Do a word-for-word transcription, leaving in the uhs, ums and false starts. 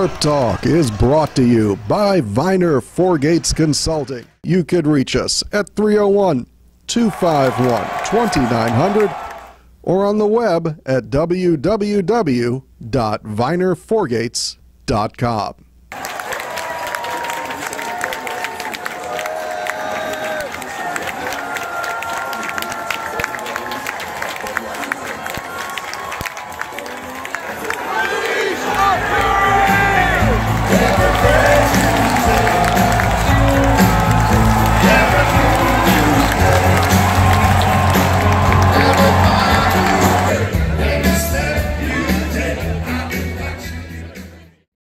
Terp Talk is brought to you by Viener Four Gates Consulting. You could reach us at three oh one, two five one, two nine hundred or on the web at w w w dot viener four gates dot com.